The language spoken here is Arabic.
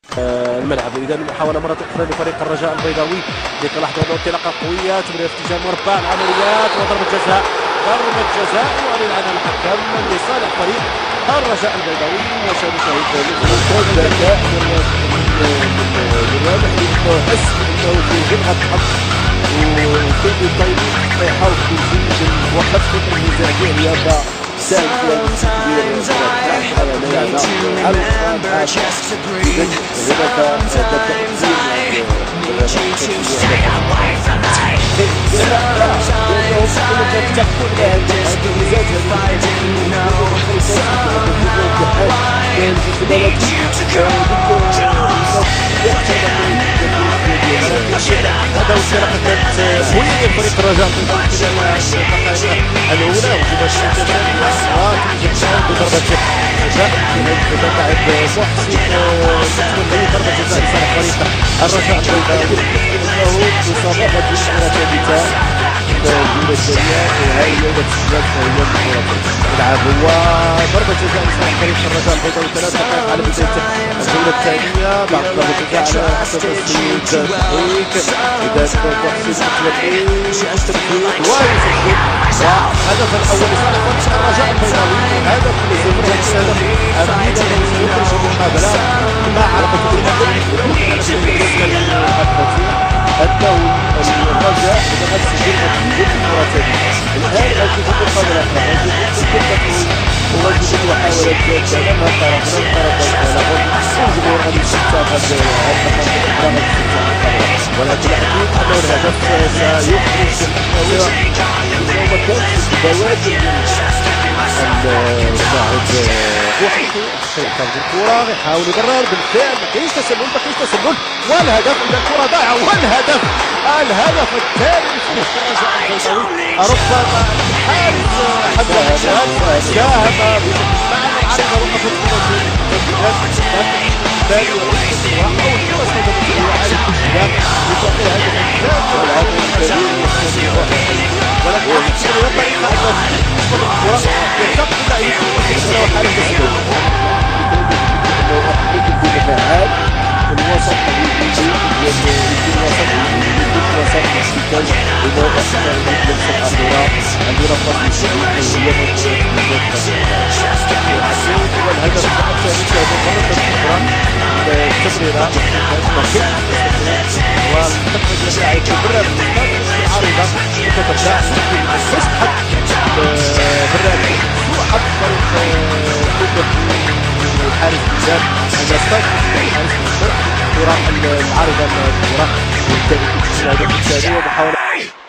الملعب. اذا محاوله مره اخرى لفريق الرجاء البيضاوي لتلاحظ انطلاقه قويه تمرير اتجاه مربع العمليات وضربه جزاء يعلن عنها الحكم لصالح فريق الرجاء البيضاوي. وسنشاهد ممتاز ذكاء من واضح انه حس انه في جبهه حق وكل الطيبين يحاول يزيد وقت فتره النزاع اليابا هذا وسيلة كانت مهمة لفريق الرجاء في الأولى وجبت الثانية وتنجح بضربة جزاء تتعب محسن ضربة جزاء لصالح فريق الرجاء البيضاوي. انه مسابقة الكرة الثابتة الجولة الثانية وهذه يوم التسجيلات فهي يلعب وضربة جزاء لصالح فريق الرجاء البيضاوي 3 دقائق على بداية الجولة الثانية بعد ضربة جزاء على حسب السيد تحريك إذا محسن التحريك ويسجل والهدف الأول لصالح فريق الرجاء البيضاوي. هدف لصفر هدف أميد يخرج المقابلة مع علاقة أنه الرجاء بدأت تسجل مرتين. الآن أجد المقابلة وجد محاولة كلامها طرفنا الجمهور غادي يستعقد ولكن الأكيد أن الهدف سيخرج وكانت بوادر اللاعب خارج الكرة يحاول يقرر بالفعل ما كاينش تسلل والهدف إذا الكرة ضايعة والهدف الثاني لفريق الرجاء البيضاوي. ربما الحارس حمد الشهاب ساهم مع العارضة وقفت الثاني أول فرص هدفية على الاتجاه لتوقيع هدف الثاني ولكن بطريقة يرتقي اللعيب ولو حارس السلوك المتفاعل في الوسط الحارس بزاف المستر الحارس العارضة الكرة والثاني في الهدف الثاني ومحاولة